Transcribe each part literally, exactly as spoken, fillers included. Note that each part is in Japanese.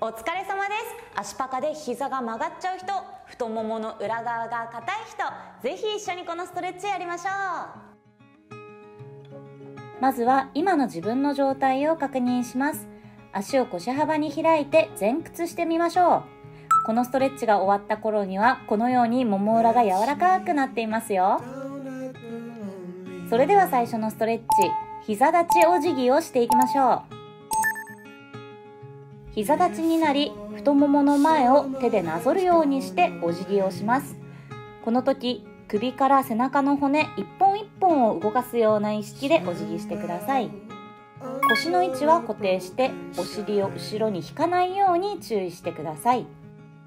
お疲れ様です。足パカで膝が曲がっちゃう人、太ももの裏側が硬い人、ぜひ一緒にこのストレッチやりましょう。 まずは今の自分の状態を確認します。足を腰幅に開いて前屈してみましょう。このストレッチが終わった頃にはこのようにもも裏が柔らかくなっていますよ。それでは最初のストレッチ、膝立ちお辞儀をしていきましょう。膝立ちになり、太ももの前を手でなぞるようにしてお辞儀をします。この時、首から背中の骨一本一本を動かすような意識でお辞儀してください。腰の位置は固定してお尻を後ろに引かないように注意してください。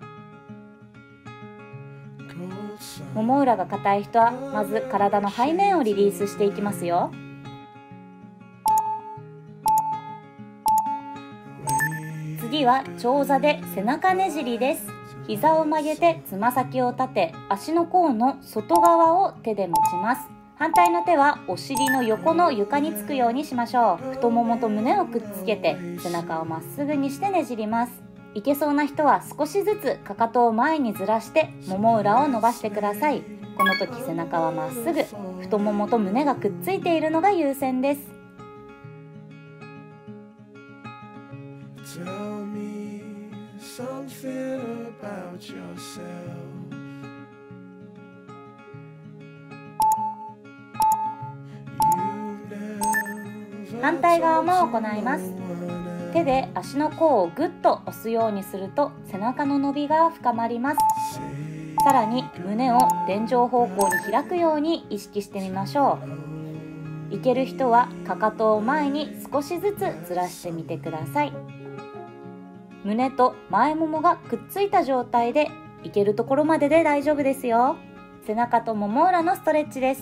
もも裏が硬い人はまず体の背面をリリースしていきますよ。次は長座で背中ねじりです。膝を曲げてつま先を立て、足の甲の外側を手で持ちます。反対の手はお尻の横の床につくようにしましょう。太ももと胸をくっつけて背中をまっすぐにしてねじります。いけそうな人は少しずつかかとを前にずらしてもも裏を伸ばしてください。この時背中はまっすぐ、太ももと胸がくっついているのが優先です。 Tell me something about yourself. 反対側も行います。手で足の甲をぐっと押すようにすると背中の伸びが深まります。さらに胸を天井方向に開くように意識してみましょう。いける人はかかとを前に少しずつずらしてみてください。胸と前ももがくっついた状態でいけるところまでで大丈夫ですよ。背中ともも裏のストレッチです。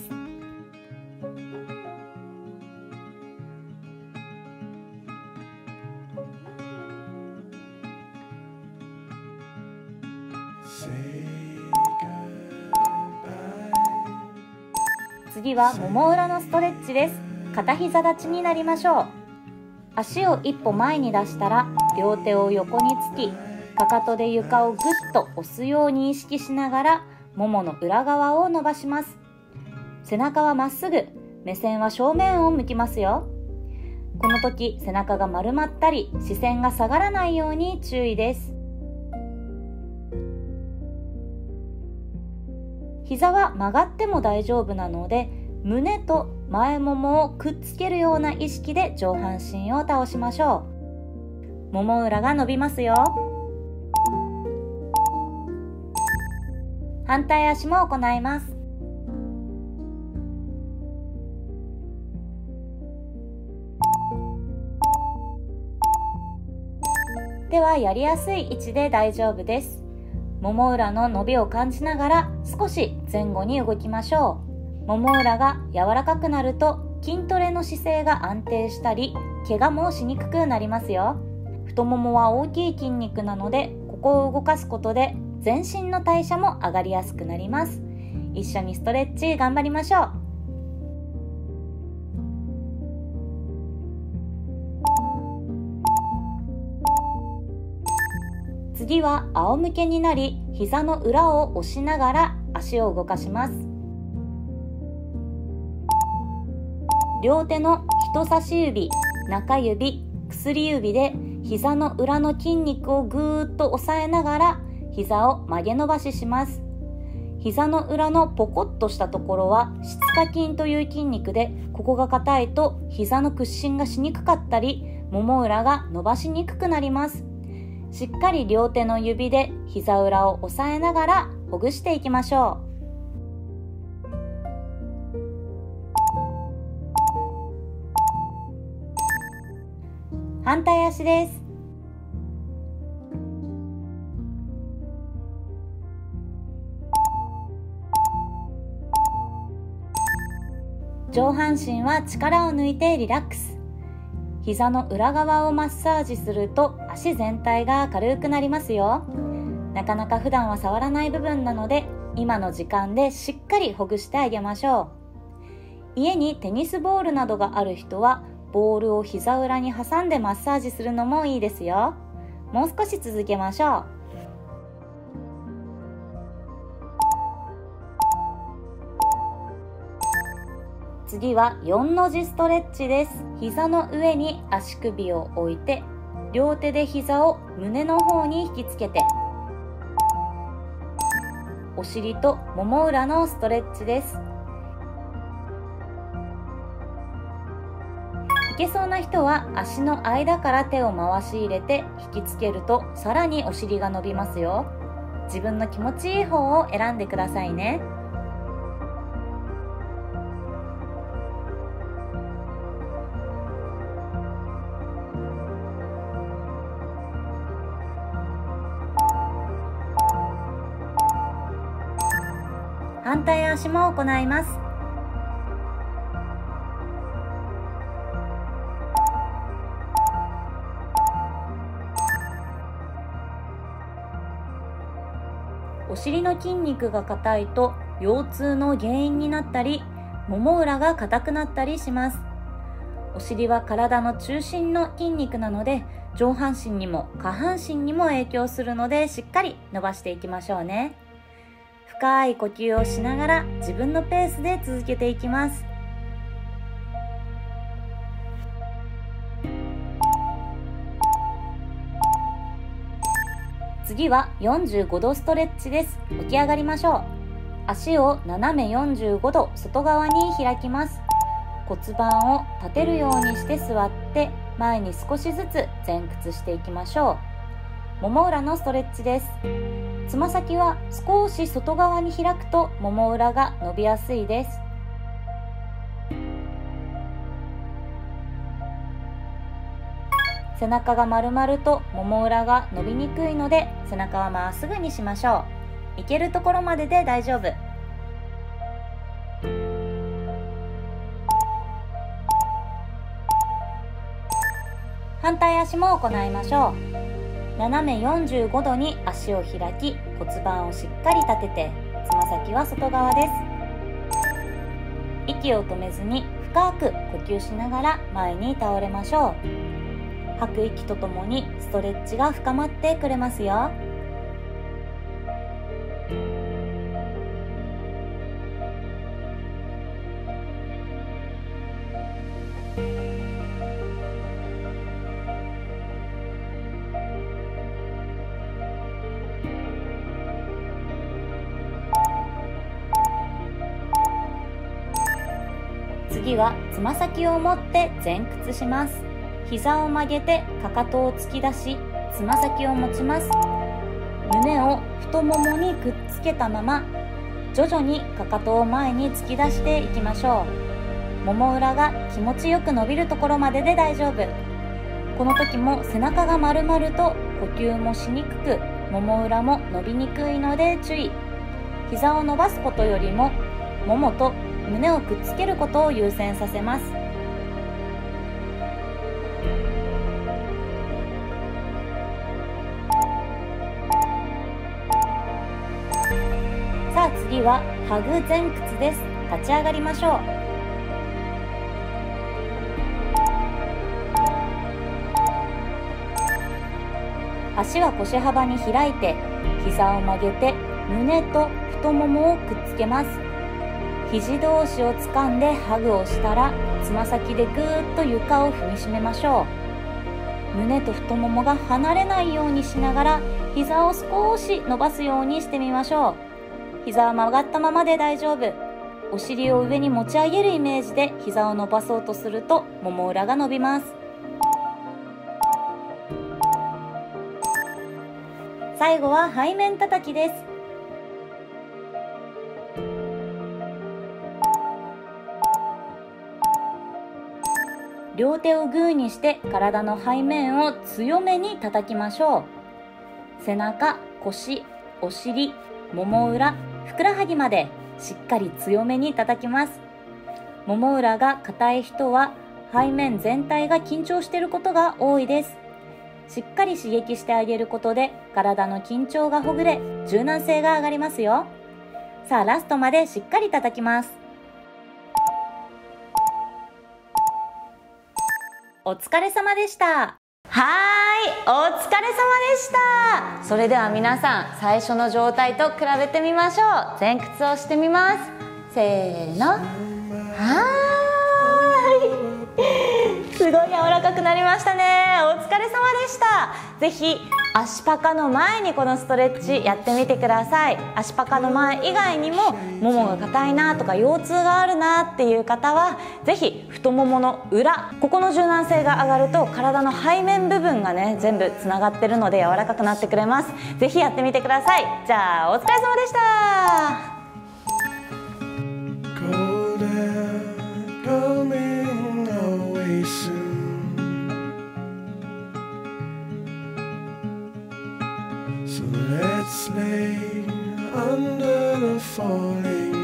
次はもも裏のストレッチです。片膝立ちになりましょう。足を一歩前に出したら両手を横につき、かかとで床をぐっと押すように意識しながらももの裏側を伸ばします。背中はまっすぐ、目線は正面を向きますよ。この時背中が丸まったり視線が下がらないように注意です。膝は曲がっても大丈夫なので、胸と前ももをくっつけるような意識で上半身を倒しましょう。もも裏が伸びますよ。反対足も行います。ではやりやすい位置で大丈夫です。もも裏の伸びを感じながら少し前後に動きましょう。もも裏が柔らかくなると筋トレの姿勢が安定したり怪我もしにくくなりますよ。太ももは大きい筋肉なので、ここを動かすことで全身の代謝も上がりやすくなります。一緒にストレッチ頑張りましょう。次は仰向けになり、膝の裏を押しながら足を動かします。両手の人差し指、中指、薬指で膝の裏の筋肉をぐーっと押さえながら膝を曲げ伸ばしします。膝の裏のポコッとしたところは膝下筋という筋肉で、ここが硬いと膝の屈伸がしにくかったり、もも裏が伸ばしにくくなります。しっかり両手の指で膝裏を押さえながらほぐしていきましょう。反対足です。上半身は力を抜いてリラックス。膝の裏側をマッサージすると足全体が軽くなりますよ。なかなか普段は触らない部分なので、今の時間でしっかりほぐしてあげましょう。家にテニスボールなどがある人はボールを膝裏に挟んでマッサージするのもいいですよ。 もう少し続けましょう。次はよんの字ストレッチです。膝の上に足首を置いて、両手で膝を胸の方に引きつけて、お尻ともも裏のストレッチです。いけそうな人は足の間から手を回し入れて引きつけるとさらにお尻が伸びますよ。自分の気持ちいい方を選んでくださいね。反対足も行います。お尻の筋肉が硬いと腰痛の原因になったり、もも裏が硬くなったりします。お尻は体の中心の筋肉なので、上半身にも下半身にも影響するので、しっかり伸ばしていきましょうね。深い呼吸をしながら自分のペースで続けていきます。次はよんじゅうごどストレッチです。起き上がりましょう。足を斜めよんじゅうごど外側に開きます。骨盤を立てるようにして座って前に少しずつ前屈していきましょう。もも裏のストレッチです。つま先は少し外側に開くともも裏が伸びやすいです。背中が丸まるともも裏が伸びにくいので、背中はまっすぐにしましょう。いけるところまでで大丈夫。反対足も行いましょう。斜めよんじゅうごどに足を開き、骨盤をしっかり立てて、つま先は外側です。息を止めずに深く呼吸しながら前に倒れましょう。吐く息とともにストレッチが深まってくれますよ。次はつま先を持って前屈します。膝を曲げてかかとを突き出し、つま先を持ちます。胸を太ももにくっつけたまま、徐々にかかとを前に突き出していきましょう。もも裏が気持ちよく伸びるところまでで大丈夫。この時も背中が丸まると呼吸もしにくく、もも裏も伸びにくいので注意。膝を伸ばすことよりもももと胸をくっつけることを優先させます。さあ次はハグ前屈です。立ち上がりましょう。足は腰幅に開いて、膝を曲げて胸と太ももをくっつけます。肘同士を掴んでハグをしたら、つま先でぐーっと床を踏みしめましょう。胸と太ももが離れないようにしながら、膝を少し伸ばすようにしてみましょう。膝は曲がったままで大丈夫。お尻を上に持ち上げるイメージで膝を伸ばそうとすると、もも裏が伸びます。最後は背面叩きです。両手をグーにして体の背面を強めに叩きましょう。背中、腰、お尻、もも裏、ふくらはぎまでしっかり強めに叩きます。もも裏が硬い人は背面全体が緊張していることが多いです。しっかり刺激してあげることで体の緊張がほぐれ、柔軟性が上がりますよ。さあラストまでしっかり叩きます。お疲れ様でした。 はーい、お疲れ様でした。それでは皆さん、最初の状態と比べてみましょう。前屈をしてみます。せーの。はーい。すごい柔らかくなりましたね。お疲れ様でした。ぜひ足パカの前にこのストレッチやってみてください。足パカの前以外にもももが硬いなとか腰痛があるなっていう方はぜひ太ももの裏、ここの柔軟性が上がると体の背面部分がね全部つながってるので柔らかくなってくれます。ぜひやってみてください。じゃあお疲れ様でした。 Go down, coming away soon. So let's lay under the falling